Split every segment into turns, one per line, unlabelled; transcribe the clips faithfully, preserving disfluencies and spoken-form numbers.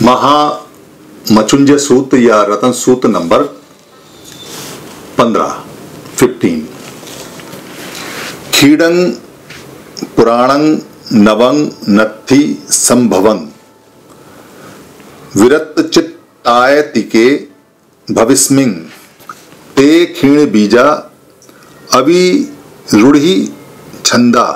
महामचुंजय सूत्र या रतन सूत्र नंबर पंद्रह फिफ्टीन। खीडं पुराणं नवं नत्थि संभवं विरतचित्तायतिके भविस्मिं ते क्षीण बीजा अविरूढ़ि छंदा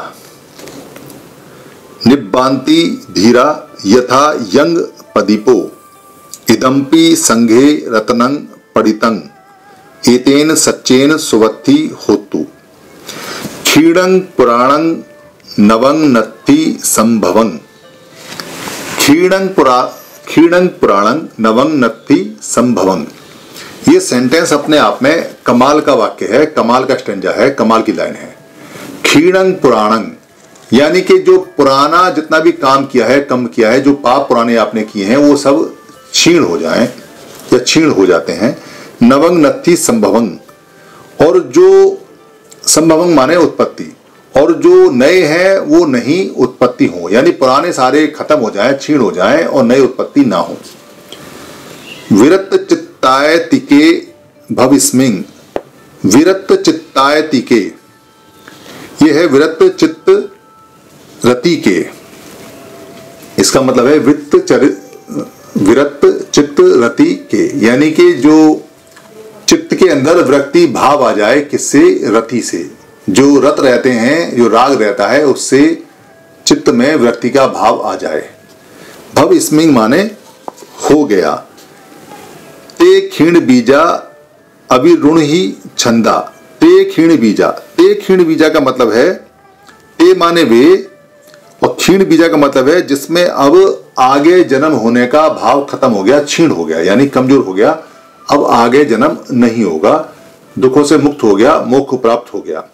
निब्बान्ति धीरा यथा यंग पदीपो इदम्पि संघे रत्नं पडितं एतेन सच्चेन सुवत्ति होतु। क्षीणं पुराणं नवं नत्थि संभवं। क्षीणं पुरा क्षीणं पुराणं नवं नत्थि संभवं। ये सेंटेंस अपने आप में कमाल का वाक्य है, कमाल का स्टेंजा है, कमाल की लाइन है। क्षीणं पुराणं यानी कि जो पुराना जितना भी काम किया है, कम किया है, जो पाप पुराने आपने किए हैं वो सब क्षीण हो जाएं या क्षीण हो जाते हैं। नवं नत्थि संभवं, और जो संभवं माने उत्पत्ति, और जो नए हैं वो नहीं उत्पत्ति हो, यानी पुराने सारे खत्म हो जाएं, क्षीण हो जाएं और नई उत्पत्ति ना हो। विरत चित्तायतिके भविस्मिं। विरत चित्तायतिके ये है विरत चित्त रति के, इसका मतलब है वित्त चरित विरत चित्त रति के, यानी कि जो चित्त के अंदर विरक्ति भाव आ जाए, किससे? रति से। जो रत रहते हैं, जो राग रहता है, उससे चित्त में विरक्ति का भाव आ जाए। भव स्मिंग माने हो गया। ते क्षीण बीजा अविरुण ही छंदा। ते क्षीण बीजा, ते क्षीण बीजा का मतलब है ते माने वे, और क्षीण बीजा का मतलब है जिसमें अब आगे जन्म होने का भाव खत्म हो गया, क्षीण हो गया, यानी कमजोर हो गया, अब आगे जन्म नहीं होगा, दुखों से मुक्त हो गया, मोक्ष प्राप्त हो गया।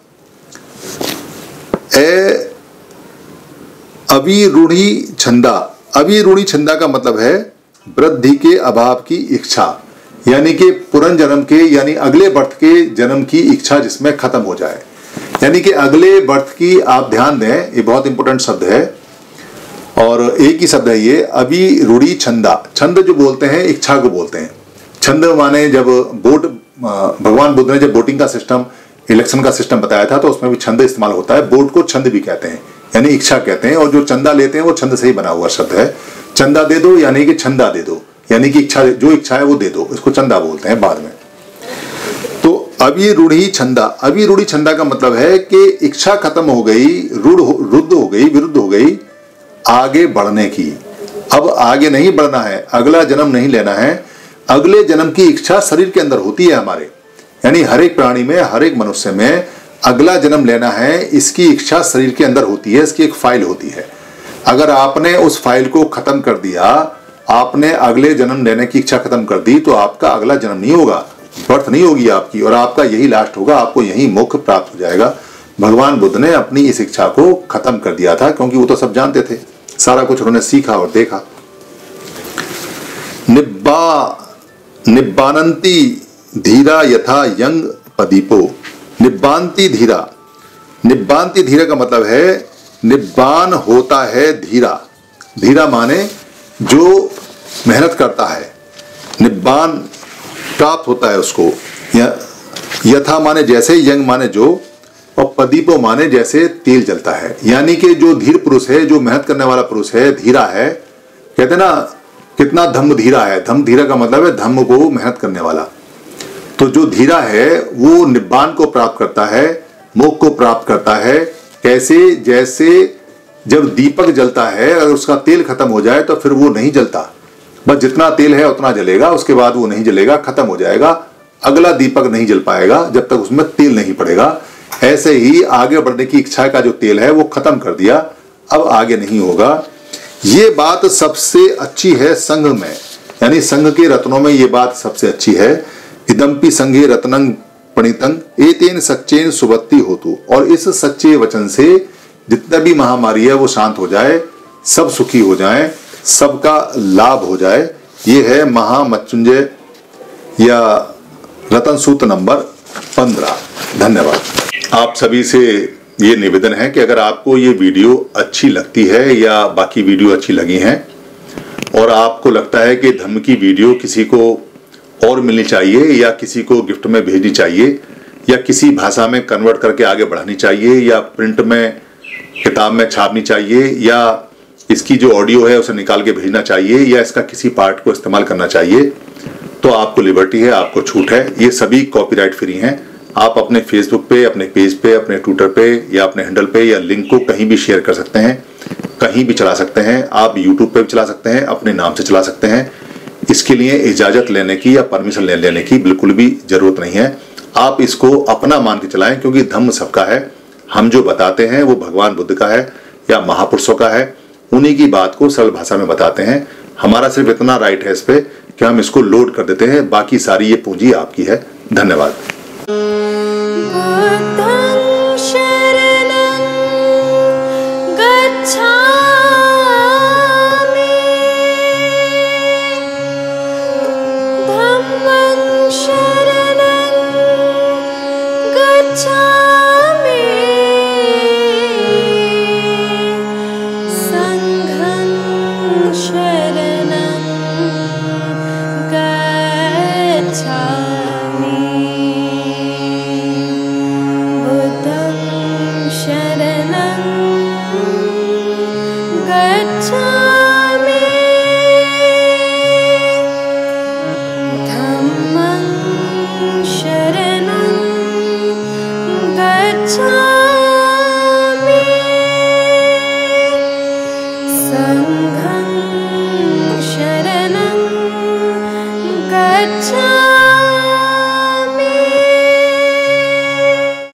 ए अविरूढ़ी छंदा। अविरूढ़ी छंदा का मतलब है वृद्धि के अभाव की इच्छा, यानी कि पुरन जन्म के यानी अगले बर्थ के जन्म की इच्छा जिसमें खत्म हो जाए, यानी कि अगले बर्थ की आप ध्यान दें, ये बहुत इंपॉर्टेंट शब्द है और एक ही शब्द है ये, अविरूढ़ी छंदा। छंद जो बोलते हैं इच्छा को बोलते हैं। छंद माने जब वोट, भगवान बुद्ध ने जब वोटिंग का सिस्टम, इलेक्शन का सिस्टम बताया था तो उसमें भी छंद इस्तेमाल होता है। वोट को छंद भी कहते हैं, यानी इच्छा कहते हैं, और जो चंदा लेते हैं वो छंद से ही बना हुआ शब्द है। चंदा दे दो यानी कि छंदा दे दो, यानी कि इच्छा, जो इच्छा है वो दे दो, इसको चंदा बोलते हैं बाद में। तो अविरूढ़ी छंदा, अविरूढ़ी छंदा का मतलब है कि इच्छा खत्म हो गई, रूढ़ रुद्ध हो गई, विरुद्ध हो गई आगे बढ़ने की। अब आगे नहीं बढ़ना है, अगला जन्म नहीं लेना है। अगले जन्म की इच्छा शरीर के अंदर होती है हमारे, यानी हर एक प्राणी में, हर एक मनुष्य में अगला जन्म लेना है, इसकी इच्छा शरीर के अंदर होती है, इसकी एक फाइल होती है। अगर आपने उस फाइल को खत्म कर दिया, आपने अगले जन्म लेने की इच्छा खत्म कर दी, तो आपका अगला जन्म नहीं होगा, बर्थ नहीं होगी आपकी, और आपका यही लास्ट होगा, आपको यही मोक्ष प्राप्त हो जाएगा। भगवान बुद्ध ने अपनी इस इच्छा को खत्म कर दिया था, क्योंकि वो तो सब जानते थे, सारा कुछ उन्होंने सीखा और देखा। निब्बा निब्बानंती धीरा यथा यंग पदीपो। निब्बांति धीरा, निब्बांति धीरा का मतलब है निब्बान होता है धीरा। धीरा माने जो मेहनत करता है, निब्बान प्राप्त होता है उसको। यथा माने जैसे, यंग माने जो, और पदीपो माने जैसे तेल जलता है, यानी कि जो धीर पुरुष है, जो मेहनत करने वाला पुरुष है, धीरा है। कहते ना कितना धम्म धीरा है, धम्म धीरा का मतलब है धम्म को मेहनत करने वाला। तो जो धीरा है वो निब्बान को प्राप्त करता है, मोक्ष को प्राप्त करता है। कैसे? जैसे जब दीपक जलता है, अगर उसका तेल खत्म हो जाए तो फिर वो नहीं जलता, बस जितना तेल है उतना जलेगा, उसके बाद वो नहीं जलेगा, खत्म हो जाएगा, अगला दीपक नहीं जल पाएगा जब तक उसमें तेल नहीं पड़ेगा। ऐसे ही आगे बढ़ने की इच्छा का जो तेल है वो खत्म कर दिया, अब आगे नहीं होगा। ये बात सबसे अच्छी है संघ में, यानी संघ के रत्नों में ये बात सबसे अच्छी है। इदम्पि संघे रत्नं पणितं एतेन सच्चेन सुवत्ति होतु। और इस सच्चे वचन से जितना भी महामारी है वो शांत हो जाए, सब सुखी हो जाएं, सबका लाभ हो जाए। ये है महामृत्युंजय या रतन सूत्र नंबर पंद्रह। धन्यवाद। आप सभी से ये निवेदन है कि अगर आपको ये वीडियो अच्छी लगती है या बाकी वीडियो अच्छी लगी हैं और आपको लगता है कि धम्म की वीडियो किसी को और मिलनी चाहिए या किसी को गिफ्ट में भेजनी चाहिए या किसी भाषा में कन्वर्ट करके आगे बढ़ानी चाहिए या प्रिंट में किताब में छापनी चाहिए या इसकी जो ऑडियो है उसे निकाल के भेजना चाहिए या इसका किसी पार्ट को इस्तेमाल करना चाहिए, तो आपको लिबर्टी है, आपको छूट है। ये सभी कॉपीराइट फ्री हैं। आप अपने फेसबुक पे, अपने पेज पे, अपने ट्विटर पे या अपने हैंडल पे या लिंक को कहीं भी शेयर कर सकते हैं, कहीं भी चला सकते हैं। आप यूट्यूब पे भी चला सकते हैं, अपने नाम से चला सकते हैं। इसके लिए इजाज़त लेने की या परमिशन ले लेने की बिल्कुल भी ज़रूरत नहीं है। आप इसको अपना मान के चलाएं, क्योंकि धम्म सबका है। हम जो बताते हैं वो भगवान बुद्ध का है या महापुरुषों का है, उन्हीं की बात को सरल भाषा में बताते हैं। हमारा सिर्फ इतना राइट है इस पे कि हम इसको लोड कर देते हैं, बाकी सारी ये पूंजी आपकी है। धन्यवाद।
गच्छामि।